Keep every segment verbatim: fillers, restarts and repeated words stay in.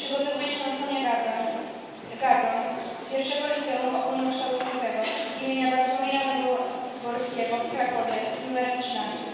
przygotowuje się na Sonia Gabron, Gabron z pierwszego liceum ogólnokształcącego imienia Bartłomieja Dworskiego w Krakowie z numerem trzynaście.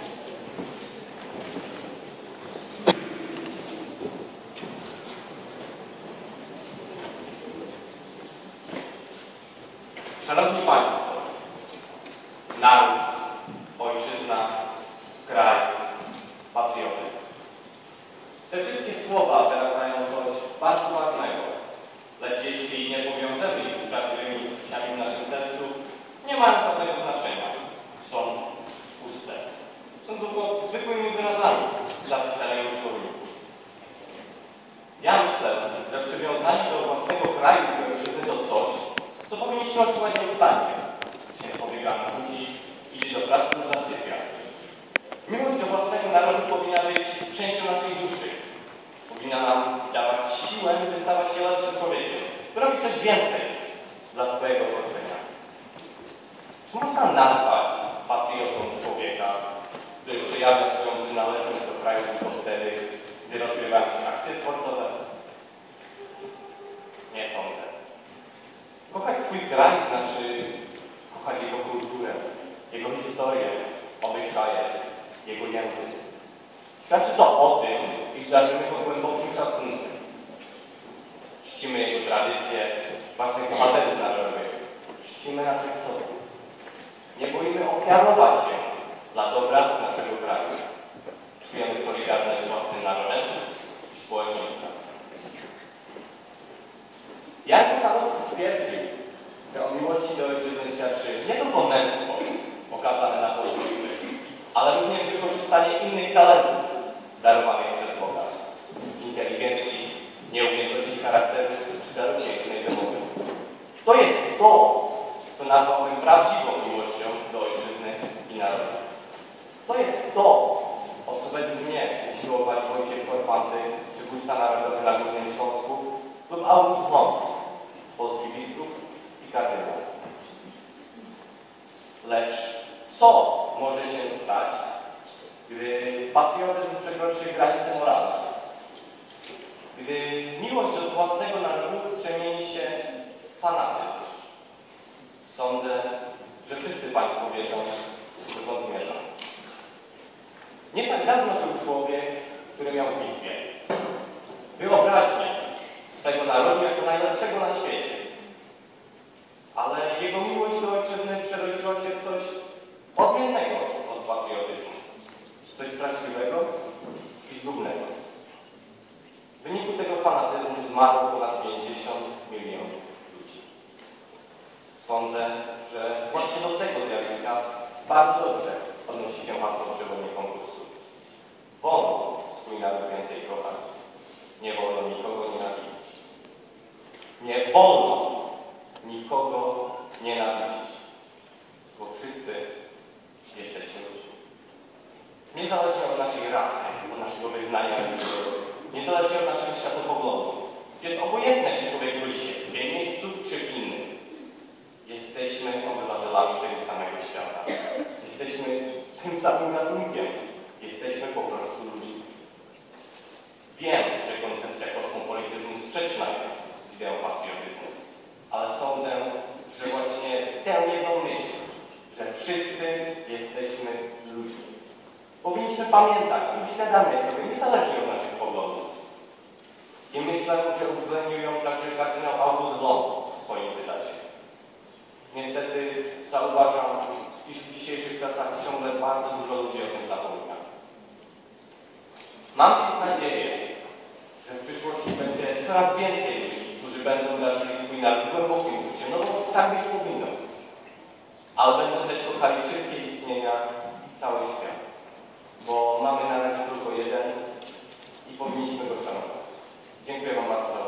Szanowni Państwo, naród, ojczyzna, kraj, patriotyzm. Te wszystkie słowa wyrażają coś bardzo ważnego, lecz jeśli nie powiążemy ich z prawdziwymi uczuciami w naszym sercu, nie mają żadnego znaczenia. Są puste. Są tylko zwykłymi wyrazami zapisanymi w słowniku. Ja myślę, że przywiązanie do własnego kraju i ojczyzny to coś, co powinniśmy odczuwać nieustannie. Się pobiegamy ludzi, idzie do pracy lub zasypia. Miłość do własnego narodu powinna być częścią naszej duszy. Powinna nam dawać siłę, by stawać się lepszym człowiekiem, by robić coś więcej dla swojego otoczenia. Czy można nazwać patriotą człowieka, który przejawia swoją przynależność do kraju tylko wtedy, gdy rozgrywają się akcje sportowe? Nie sądzę. Kochać swój kraj znaczy kochać jego kulturę, jego historię, obyczaje, jego język. Świadczy to o tym, iż darzymy go głębokim szacunkiem. Czcimy jego tradycje, ważnych bohaterów narodowych. Czcimy naszych przodków. Nie boimy ofiarować się dla dobra naszego kraju. Czujemy solidarność z własnym narodem i społeczeństwem. Jan Kochanowski twierdził, że o miłości do ojczyzny świadczy nie tylko męstwo okazane na polu bitwy, ale również wykorzystanie innych talentów darowanych przez Boga. Inteligencji, nieumiejętności charakteru czy daru pięknej wymowy. To jest to, co nazwałbym prawdziwą miłością do ojczyzny i narodu. To jest to, o co według mnie usiłowali Wojciech Korfanty, przywódca narodowy na Górnym Śląsku, lub August Hont, polski biskup i kardynał. Lecz co może się stać, gdy patriotyzm przekroczy granice moralne? Gdy miłość do własnego narodu przemieni się w fanatyzm? Sądzę, że wszyscy Państwo wiedzą, dokąd zmierzam. Nie tak dawno żył człowiek, który miał wizję, wyobraźnię swego narodu jako najlepszego na świecie. Ale jego miłość do ojczyzny przerodziła się w coś odmiennego od patriotyzmu. Coś straszliwego i zgubnego. W wyniku tego fanatyzmu zmarło ponad pięćdziesiąt milionów ludzi. Sądzę, że właśnie do tego zjawiska bardzo dobrze odnosi się hasło przewodnie konkursu. Wolno swój naród więcej kochać. Nie wolno nikogo nienawidzić. Nie wolno nikogo nienawidzić. Bo wszyscy jesteśmy ludźmi. Niezależnie od naszej rasy, od naszego wyznania religijnego, niezależnie od naszego światopoglądu. Jest obojętne, czy człowiek rodzi się w tym miejscu, czy w innym. Jesteśmy obywatelami tego samego świata. Jesteśmy tym samym gatunkiem. Jesteśmy po prostu ludźmi. Wiem, że koncepcja kosmopolityzmu sprzeczna jest z ideą patriotyzmu, ale sądzę, że właśnie tę jedną myśl, że wszyscy jesteśmy ludźmi, powinniśmy pamiętać i uświadamiać sobie, niezależnie od naszych poglądów. I myślę, że uwzględnił ją także kardynał August Hont w swoim cytacie. Niestety zauważam, iż w dzisiejszych czasach ciągle bardzo dużo ludzi o tym zapomina. Mam więc nadzieję, że w przyszłości będzie coraz więcej ludzi, którzy będą darzyli swój naród głębokim uczuciem, no bo tak być powinno. Ale będą też kochali wszystkie istnienia i cały świat. Bo mamy na razie tylko jeden i powinniśmy go szanować. Dziękuję Wam bardzo.